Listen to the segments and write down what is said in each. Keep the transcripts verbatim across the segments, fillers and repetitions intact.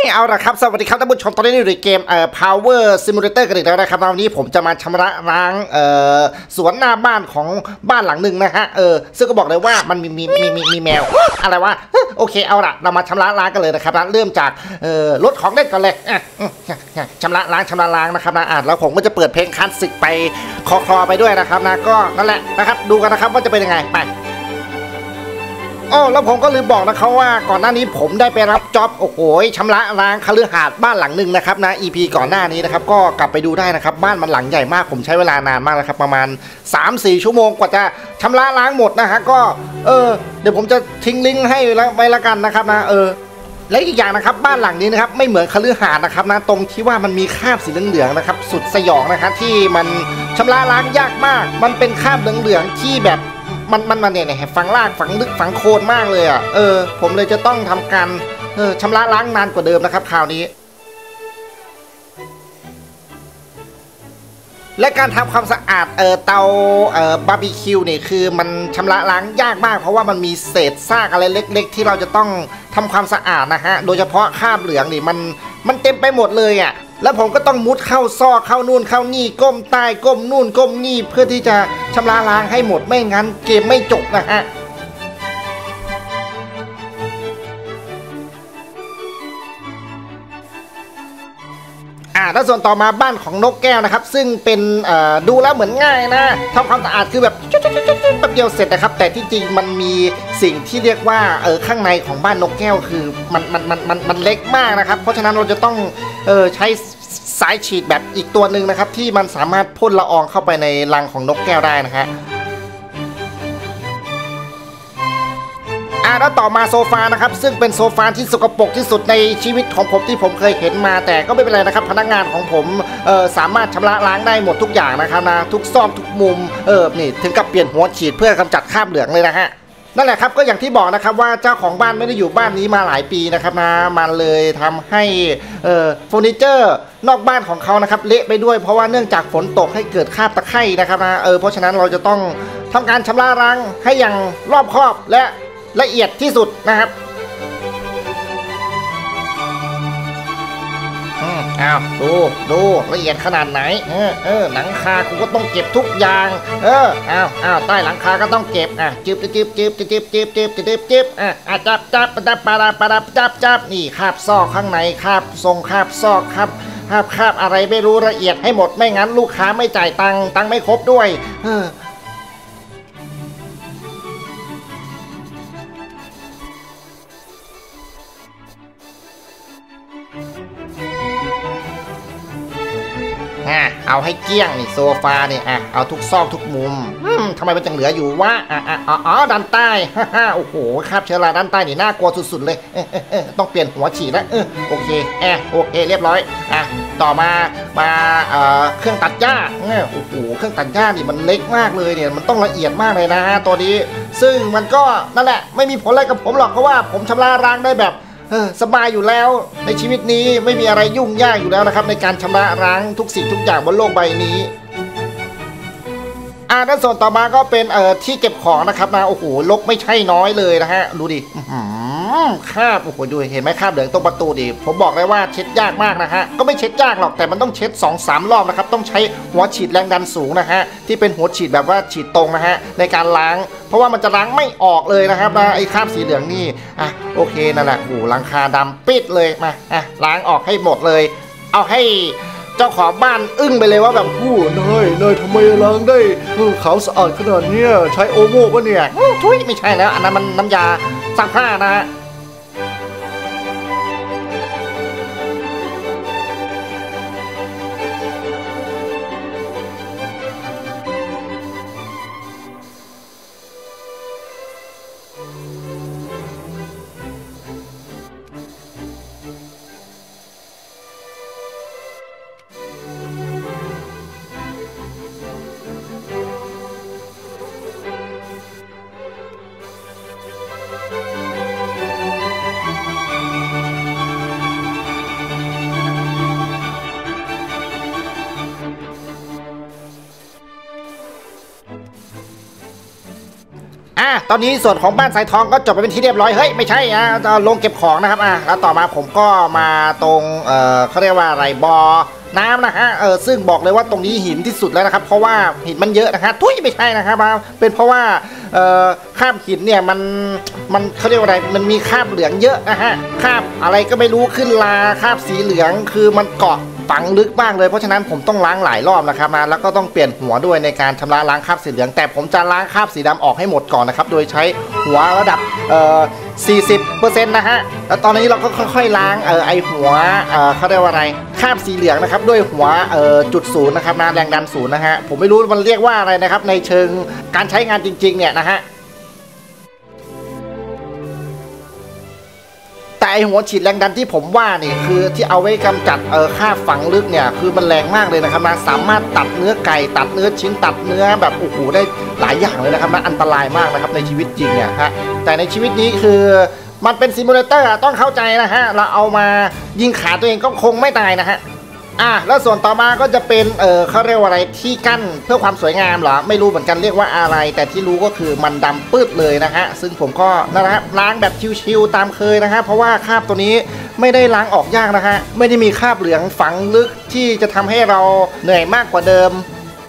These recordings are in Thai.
เอาละครับสวัสดีครับท่านผู้ชมตอนนี้อยู่ในเกมเอ่อ Power Simulator กันอีกแล้วนะครับวันนี้ผมจะมาชำระล้างเอ่อสวนหน้าบ้านของบ้านหลังหนึ่งนะฮะเออซึ่งก็บอกเลยว่ามันมีมีมีมีมีแมวอะไรวะโอเคเอาละเรามาชำระล้างกันเลยนะครับเริ่มจากเอ่อรถของเล่นก่อนเลยอ่ะชำระล้างชำระล้างนะครับนะอ่ะแล้วผมก็จะเปิดเพลงคลาสสิกไปคอคลอไปด้วยนะครับนะก็นั่นแหละนะครับดูกันนะครับว่าจะเป็นยังไงไปอ๋อแล้วผมก็ลืมบอกนะครับว่าก่อนหน้านี้ผมได้ไปรับจ็อบโอ้โหชำระล้างคฤหาสน์บ้านหลังหนึ่งนะครับนะ อี พี ก่อนหน้านี้นะครับก็กลับไปดูได้นะครับบ้านมันหลังใหญ่มากผมใช้เวลานานมากนะครับประมาณ สามสี่ ชั่วโมงกว่าจะชำระล้างหมดนะฮะก็เออเดี๋ยวผมจะทิ้งลิงก์ให้แล้วไว้ละกันนะครับนะเออและอีกอย่างนะครับบ้านหลังนี้นะครับไม่เหมือนคฤหาสน์นะครับนะตรงที่ว่ามันมีคราบสีเหลืองๆนะครับสุดสยองนะครับที่มันชำระล้างยากมากมันเป็นคราบเหลืองๆที่แบบมันมันมันเนี่ยฝังรากฝังลึกฝังโคนมากเลยอ่ะเออผมเลยจะต้องทำการเออชำระล้างนานกว่าเดิมนะครับคราวนี้และการทำความสะอาดเออเตาเออบาร์บีคิวเนี่ยคือมันชำระล้างยากมากเพราะว่ามันมีเศษซากอะไรเล็กๆที่เราจะต้องทำความสะอาดนะฮะโดยเฉพาะคราบเหลืองนี่มันมันเต็มไปหมดเลยอ่ะแล้วผมก็ต้องมุดเข้าซอกเข้านู่นเข้านี่ก้มใต้ก้มนู่นก้มนี่เพื่อที่จะชำระล้างให้หมดไม่งั้นเกมไม่จบนะฮะอ่าแล้วส่วนต่อมาบ้านของนกแก้วนะครับซึ่งเป็นดูแล้วเหมือนง่ายนะทำความสะอาดคือแบบแป๊บเดียวเสร็จนะครับแต่ที่จริงมันมีสิ่งที่เรียกว่าเออข้างในของบ้านนกแก้วคือมันมันมันมันมันเล็กมากนะครับเพราะฉะนั้นเราจะต้องเออใช้สายฉีดแบบอีกตัวหนึ่งนะครับที่มันสามารถพ่นละอองเข้าไปในรังของนกแก้วได้นะฮะอ่าแล้วต่อมาโซฟานะครับซึ่งเป็นโซฟาที่สกปรกที่สุดในชีวิตของผมที่ผมเคยเห็นมาแต่ก็ไม่เป็นไรนะครับพนักงานของผมเออสามารถชำระล้างได้หมดทุกอย่างนะครับนะทุกซอกทุกมุมเออนี่ถึงกับเปลี่ยนหัวฉีดเพื่อกำจัดคราบเหลืองเลยนะฮะนั่นแหละครับก็อย่างที่บอกนะครับว่าเจ้าของบ้านไม่ได้อยู่บ้านนี้มาหลายปีนะครับนะมันเลยทำให้เอ่อเฟอร์นิเจอร์นอกบ้านของเขานะครับเละไปด้วยเพราะว่าเนื่องจากฝนตกให้เกิดคราบตะไคร่นะครับนะเออเพราะฉะนั้นเราจะต้องทำการชำระล้างให้อย่างรอบคอบและละเอียดที่สุดนะครับอ้าวดูดูละเอียดขนาดไหนเออเออหลังคากูก็ต้องเก็บทุกอย่างเอออ้าวอ้าวใต้หลังคาก็ต้องเก็บอ่ะจิบจิบจิบจิบจิบจิบจิบจิบจิบอ่ะอ่ะจับจับจับปาราปาราจับจับนี่คาบซอกข้างในคาบทรงคาบซอกครับคาบคาบอะไรไม่รู้ละเอียดให้หมดไม่งั้นลูกค้าไม่จ่ายตังค์ตังค์ไม่ครบด้วยเออเอาให้เกี้ยงนี่โซฟาเนี่ยอ่ะเอาทุกซอกทุกมุมทำไมมันจังเหลืออยู่วะอ่ะอ่ะอ๋อด้านใต้ฮ่าโอ้โหคราบเชื้อราด้านใต้นี่น่ากลัวสุดๆเลยเออเออต้องเปลี่ยนหัวฉีดแล้วเออโอเคแอะโอเคเรียบร้อยอ่ะต่อมามาเอ่อเครื่องตัดหญ้าโอ้โหเครื่องตัดหญ้านี่มันเล็กมากเลยเนี่ยมันต้องละเอียดมากเลยนะฮะตัวนี้ซึ่งมันก็นั่นแหละไม่มีผลอะไรกับผมหรอกเพราะว่าผมชำระล้างได้แบบสบายอยู่แล้วในชีวิตนี้ไม่มีอะไรยุ่งยากอยู่แล้วนะครับในการชำระล้างทุกสิ่งทุกอย่างบนโลกใบนี้อ่าด้านส่วนต่อมาก็เป็นเอ่อที่เก็บของนะครับนะโอ้โหลกไม่ใช่น้อยเลยนะฮะดูดิคราบโอ้โหดูเห็นไหมคราบเหลืองตรงประตูดิผมบอกเลยว่าเช็ดยากมากนะฮะก็ไม่เช็ดยากหรอกแต่มันต้องเช็ด สองสาม รอบนะครับต้องใช้หัวฉีดแรงดันสูงนะฮะที่เป็นหัวฉีดแบบว่าฉีดตรงนะฮะในการล้างเพราะว่ามันจะล้างไม่ออกเลยนะครับนะไอ้คราบสีเหลืองนี่อ่ะโอเคนั่นแหละโอ้หลังคาดำปิดเลยมาอ่ะล้างออกให้หมดเลยเอาให้เจ้าของบ้านอึ้งไปเลยว่าแบบโอ้เนยเนยทำไมล้างได้ขาวสะอาดขนาดนี้ใช้โอโม่ปะเนี่ยทุยไม่ใช่แล้วอันนั้นมันน้ำยาซักผ้านะฮะตอนนี้ส่วนของบ้านสายทองก็จบไปเป็นที่เรียบร้อยเฮ้ยไม่ใช่นะลงเก็บของนะครับอ่ะแล้วต่อมาผมก็มาตรงเอ่อเขาเรียกว่าอะไรบ่อน้ำนะฮะเออซึ่งบอกเลยว่าตรงนี้หินที่สุดแล้วนะครับเพราะว่าหินมันเยอะนะฮะทุยไม่ใช่นะครับเป็นเพราะว่าเอ่อคราบหินเนี่ยมันมันเขาเรียกว่าอะไรมันมีคราบเหลืองเยอะนะฮะคราบอะไรก็ไม่รู้ขึ้นลาคราบสีเหลืองคือมันเกาะฝังลึกมากเลยเพราะฉะนั้นผมต้องล้างหลายรอบนะครับนะแล้วก็ต้องเปลี่ยนหัวด้วยในการชำระล้างคราบสีเหลืองแต่ผมจะล้างคราบสีดำออกให้หมดก่อนนะครับโดยใช้หัวระดับเอ่อสี่สิบเปอร์เซ็นต์นะฮะแล้วตอนนี้เราก็ค่อยๆล้างเออไอหัวเออเขาเรียกว่าอะไรคราบสีเหลืองนะครับด้วยหัวเออจุดศูนย์นะครับนะแรงดันศูนย์นะฮะผมไม่รู้มันเรียกว่าอะไรนะครับในเชิงการใช้งานจริงๆเนี่ยนะฮะแต่ไอหัวฉีดแรงดันที่ผมว่านี่คือที่เอาไว้กำจัดเออค่าฝังลึกเนี่ยคือมันแรงมากเลยนะครับนะสามารถตัดเนื้อไก่ตัดเนื้อชิ้นตัดเนื้อแบบโอ้โหได้หลายอย่างเลยนะครับนะอันตรายมากนะครับในชีวิตจริงเนี่ยฮะแต่ในชีวิตนี้คือมันเป็นซิมูเลเตอร์ต้องเข้าใจนะฮะเราเอามายิงขาตัวเองก็คงไม่ตายนะฮะอ่ะแล้วส่วนต่อมาก็จะเป็นเออเขาเรียกว่าอะไรที่กั้นเพื่อความสวยงามเหรอไม่รู้เหมือนกันเรียกว่าอะไรแต่ที่รู้ก็คือมันดำปื้ดเลยนะฮะซึ่งผมก็นะครับล้างแบบชิวๆตามเคยนะฮะเพราะว่าคราบตัวนี้ไม่ได้ล้างออกยากนะฮะไม่ได้มีคราบเหลืองฝังลึกที่จะทำให้เราเหนื่อยมากกว่าเดิม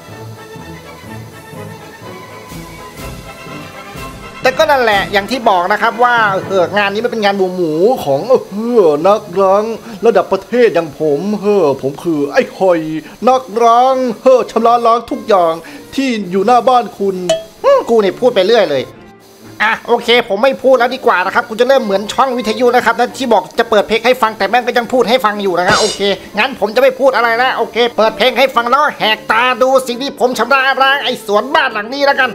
แต่ก็นั่นแหละอย่างที่บอกนะครับว่าเอองานนี้มันเป็นงานหมูหมูของเออนักร้องระดับประเทศอย่างผมเออผมคือไอ้คอยนักร้องเออชำระล้างทุกอย่างที่อยู่หน้าบ้านคุณกูเนี่ยพูดไปเรื่อยเลยอ่ะโอเคผมไม่พูดแล้วดีกว่านะครับคุณจะเริ่มเหมือนช่องวิทยุนะครับนะที่บอกจะเปิดเพลงให้ฟังแต่แม่งก็ยังพูดให้ฟังอยู่นะฮะโอเคงั้นผมจะไม่พูดอะไรแล้วโอเคเปิดเพลงให้ฟังแล้วแหกตาดูสิ่งที่ผมชำระล้างไอ้สวนบ้านหลังนี้แล้วกัน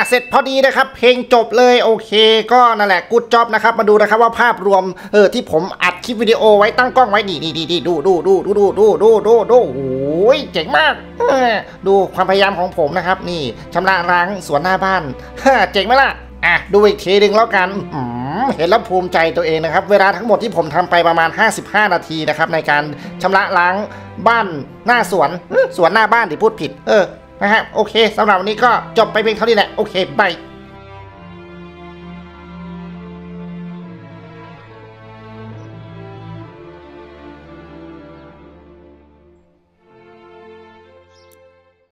เสร็จพอดีนะครับเพลงจบเลยโอเคก็นั่นแหละกู๊ดจ็อบนะครับมาดูนะครับว่าภาพรวมเออที่ผมอัดคลิปวิดีโอไว้ตั้งกล้องไว้นี่นี่นี่ดูดูดูดูดูดูดูดูดูโอ้ยเจ๋งมากดูความพยายามของผมนะครับนี่ชำระล้างสวนหน้าบ้านเจ๋งไหมล่ะอ่ะดูอีกทีหนึ่งแล้วกันเห็นแล้วภูมิใจตัวเองนะครับเวลาทั้งหมดที่ผมทำไปประมาณห้าสิบห้านาทีนะครับในการชำระล้างบ้านหน้าสวนสวนหน้าบ้านที่พูดผิดเออนะฮะโอเคสำหรับวันนี้ก็จบไปเพียงเท่านี้แหละโอเคบาย